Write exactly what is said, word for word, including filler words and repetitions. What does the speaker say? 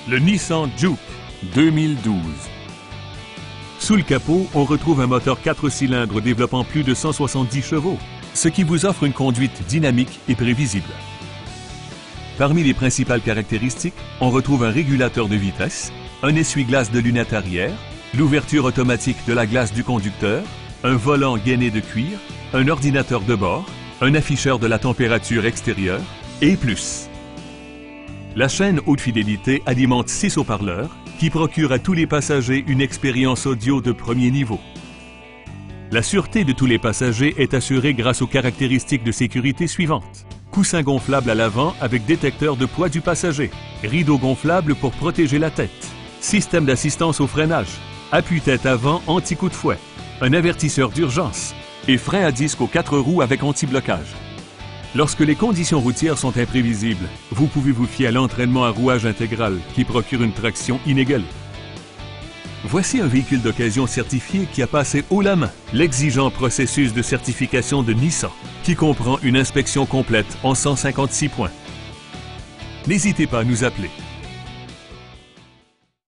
le Nissan Juke deux mille douze. Sous le capot, on retrouve un moteur quatre cylindres développant plus de cent soixante-dix chevaux, ce qui vous offre une conduite dynamique et prévisible. Parmi les principales caractéristiques, on retrouve un régulateur de vitesse, un essuie-glace de lunettes arrière, l'ouverture automatique de la glace du conducteur, un volant gainé de cuir, un ordinateur de bord, un afficheur de la température extérieure et plus. La chaîne haute fidélité alimente six haut-parleurs qui procurent à tous les passagers une expérience audio de premier niveau. La sûreté de tous les passagers est assurée grâce aux caractéristiques de sécurité suivantes. Coussin gonflable à l'avant avec détecteur de poids du passager, rideau gonflable pour protéger la tête, système d'assistance au freinage, appuie-tête avant anti-coup de fouet, un avertisseur d'urgence et frein à disque aux quatre roues avec anti-blocage. Lorsque les conditions routières sont imprévisibles, vous pouvez vous fier à l'entraînement à rouage intégral qui procure une traction inégalée. Voici un véhicule d'occasion certifié qui a passé haut la main l'exigeant processus de certification de Nissan, qui comprend une inspection complète en cent cinquante-six points. N'hésitez pas à nous appeler.